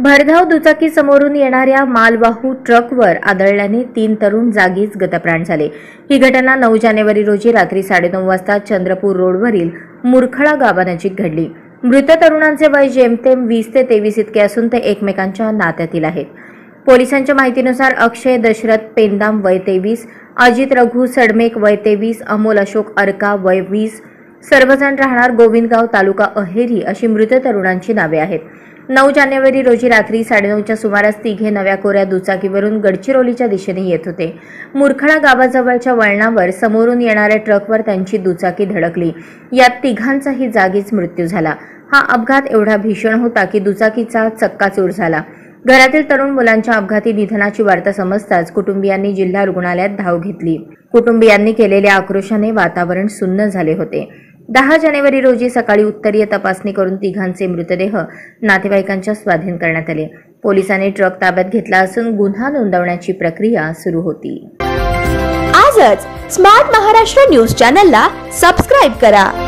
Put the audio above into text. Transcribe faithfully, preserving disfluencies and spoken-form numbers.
भरधाव दुचाकी समोरून येणाऱ्या मालवाहू ट्रकवर आदळल्याने तीन तरुण जागीच गतप्राण झाले। ही घटना नऊ जानेवारी रोजी रात्री साडेनऊ वाजता चंद्रपूर रोडवरील मुरखळा गावानजीक घडली। मृत तरुणांचे वय जेमतेम वीस ते तेवीस इतके असून ते एकमेकांच्या नात्यातील आहेत। पोलिसांच्या माहितीनुसार अक्षय दशरथ पेंदाम वय तेवीस, अजित रघु सडमेक वय तेवीस, अमोल अशोक अर्का वय वीस, सर्वजण राहणार गोविंदगाव तालुका अहेरी अशी मृत तरुणांची नावे आहेत। नऊ जानेवारी रोजी रात्री साडेनऊच्या सुमारास तिघे नव्या कोऱ्या दुचाकीवरून गडचिरोलीच्या दिशेने येत होते। मुरखळा गावाजवळच्या वळणावर समोरून येणाऱ्या ट्रकवर त्यांची दुचाकी धडकली। यात तिघांचाही जागीच मृत्यू झाला। हा अपघात एवढा भीषण होता की दुचाकीचा चक्काचूर झाला। घरातील तरुण मुलांच्या अपघाती निधनाची वार्ता समजताच कुटुंबियांनी जिल्हा रुग्णालयात धाव घेतली। कुटुंबियांनी केलेल्या आक्रोशाने वातावरण सुन्न झाले होते। दहा जानेवारी रोजी सकाळी उत्तरीय तपासणी करून तिघांचे मृतदेह नातेवाईकांच्या स्वाधीन करण्यात आले। पोलिसांनी ट्रक ताब्यात घेतला असून गुन्हा नोंदवण्याची प्रक्रिया सुरू होती। आजच स्मार्ट महाराष्ट्र न्यूज चॅनलला सबस्क्राइब करा।